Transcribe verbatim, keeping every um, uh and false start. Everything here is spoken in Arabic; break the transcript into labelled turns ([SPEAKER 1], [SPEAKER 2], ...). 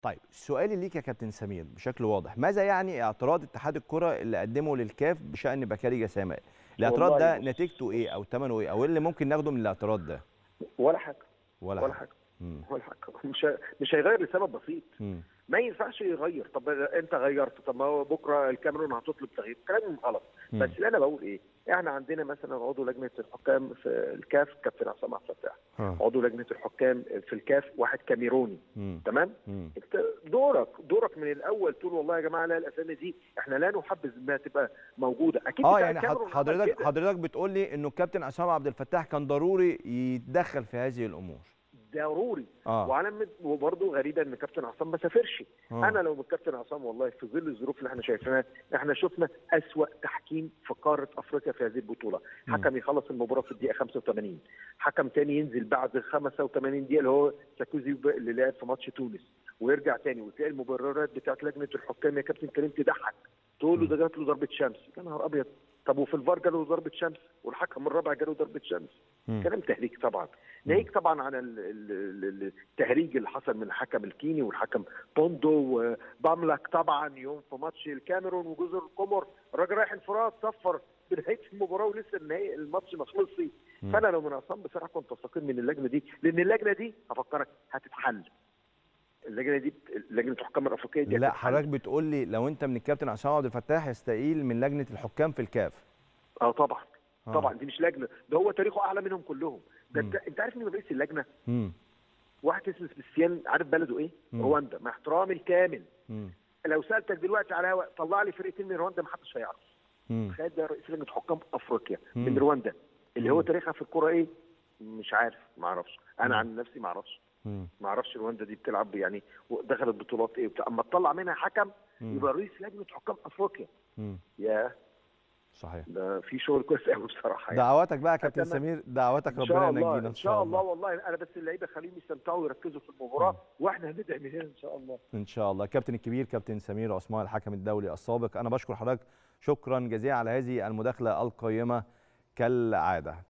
[SPEAKER 1] طيب سؤالي ليك يا كابتن سمير بشكل واضح، ماذا يعني اعتراض اتحاد الكرة اللي قدمه للكاف بشأن بكاري جسامة؟ الاعتراض
[SPEAKER 2] والله
[SPEAKER 1] ده
[SPEAKER 2] بص
[SPEAKER 1] نتيجته ايه
[SPEAKER 2] بص
[SPEAKER 1] او ثمنه ايه او ايه اللي ممكن ناخده من الاعتراض ده؟
[SPEAKER 2] ولا حاجه
[SPEAKER 1] ولا
[SPEAKER 2] ولا
[SPEAKER 1] حاجة.
[SPEAKER 2] حاجه
[SPEAKER 1] امم
[SPEAKER 2] ولا حاجه مش ه- مش هيغير لسبب بسيط.
[SPEAKER 1] امم
[SPEAKER 2] ما ينفعش يغير. طب انت غيرت، طب ما هو بكره الكاميرون هتطلب تغيير، كلام غلط. بس
[SPEAKER 1] امم
[SPEAKER 2] اللي انا بقول ايه، احنا عندنا مثلا عضو لجنه الحكام في الكاف كابتن عصام عبد الفتاح،
[SPEAKER 1] اه
[SPEAKER 2] عضو لجنه الحكام في الكاف واحد كاميروني.
[SPEAKER 1] امم
[SPEAKER 2] تمام.
[SPEAKER 1] امم
[SPEAKER 2] انت دورك دورك من الاول تقول والله يا جماعه لا، الاسامي دي احنا لا نحبذ انها تبقى موجوده. اكيد
[SPEAKER 1] اه
[SPEAKER 2] بتاع
[SPEAKER 1] يعني حض-
[SPEAKER 2] الكاميرون عمل
[SPEAKER 1] حضرتك
[SPEAKER 2] كده.
[SPEAKER 1] حضرتك بتقول لي انه الكابتن عصام عبد الفتاح كان ضروري يتدخل في هذه الامور.
[SPEAKER 2] ضروري.
[SPEAKER 1] اه
[SPEAKER 2] وعلى وبرضه غريبه ان كابتن عصام ما سافرش.
[SPEAKER 1] اه
[SPEAKER 2] انا لو من كابتن عصام والله في ظل الظروف اللي احنا شايفينها، احنا شفنا اسوأ تحكيم في قاره افريقيا في هذه البطوله.
[SPEAKER 1] مم.
[SPEAKER 2] حكم يخلص المباراه في الدقيقه خمسة وثمانين، حكم تاني ينزل بعد خمسة وثمانين دقيقه اللي هو ساكوزي اللي لعب في ماتش تونس، ويرجع تاني وتلاقي المبررات بتاعت لجنه الحكام يا كابتن كريم تضحك. تقول له
[SPEAKER 1] مم.
[SPEAKER 2] ده جات له ضربه شمس، يا نهار ابيض. طب وفي الفار جاله ضربه شمس والحكم الرابع جاله ضربه شمس.
[SPEAKER 1] مم.
[SPEAKER 2] كلام تهريج طبعا. ناهيك طبعا عن ال- ال- ال- التهريج اللي حصل من الحكم الكيني والحكم بوندو وباملك طبعا يوم في ماتش الكاميرون وجزر القمر. الراجل رايح انفراد صفر بنهايه المباراه ولسه النهائي الماتش ما خلصش.
[SPEAKER 1] مم.
[SPEAKER 2] فانا لو من عصام بصراحه كنت استقيل من اللجنه دي، لان اللجنه دي هفكرك هتتحل. اللجنه دي لجنه الحكام الافريقيه دي
[SPEAKER 1] لا
[SPEAKER 2] هتتحل.
[SPEAKER 1] حضرتك بتقول لي لو انت من الكابتن عصام عبد الفتاح يستقيل من لجنة الحكام في الكاف.
[SPEAKER 2] اه طبعا.
[SPEAKER 1] اه
[SPEAKER 2] طبعا دي مش لجنه، ده هو تاريخه اعلى منهم كلهم. ده
[SPEAKER 1] مم.
[SPEAKER 2] انت انت عارف مين رئيس اللجنه؟
[SPEAKER 1] امم
[SPEAKER 2] واحد اسمه سبيسيان، عارف بلده ايه؟
[SPEAKER 1] مم.
[SPEAKER 2] رواندا، مع احترامي الكامل.
[SPEAKER 1] امم
[SPEAKER 2] لو سالتك دلوقتي على هوا طلع لي فرقتين من رواندا ما حدش هيعرف.
[SPEAKER 1] امم
[SPEAKER 2] تخيل ده رئيس لجنه حكام افريقيا
[SPEAKER 1] مم.
[SPEAKER 2] من رواندا، اللي هو
[SPEAKER 1] مم.
[SPEAKER 2] تاريخها في الكوره ايه؟ مش عارف، ما اعرفش. انا
[SPEAKER 1] مم.
[SPEAKER 2] عن نفسي ما اعرفش.
[SPEAKER 1] مم.
[SPEAKER 2] ما اعرفش رواندا دي بتلعب يعني دخلت بطولات ايه وبتاع. اما تطلع منها حكم
[SPEAKER 1] مم.
[SPEAKER 2] يبقى رئيس لجنه حكام افريقيا.
[SPEAKER 1] مم.
[SPEAKER 2] يا
[SPEAKER 1] صحيح.
[SPEAKER 2] ده في شغل كويس قوي بصراحه يعني.
[SPEAKER 1] دعواتك بقى يا كابتن
[SPEAKER 2] أتمنى-
[SPEAKER 1] سمير، دعواتك
[SPEAKER 2] ان
[SPEAKER 1] ربنا
[SPEAKER 2] شاء الله
[SPEAKER 1] ينجينا
[SPEAKER 2] ان
[SPEAKER 1] ان شاء
[SPEAKER 2] شاء الله
[SPEAKER 1] الله.
[SPEAKER 2] والله انا بس اللعيبه خليهم يستمتعوا ويركزوا في
[SPEAKER 1] مم.
[SPEAKER 2] المباراه واحنا هندعي من هنا ان شاء الله.
[SPEAKER 1] ان شاء الله. الكابتن الكبير كابتن سمير عثمان الحكم الدولي السابق، انا بشكر حضرتك شكرا جزيلا على هذه المداخلة القيمة كالعادة.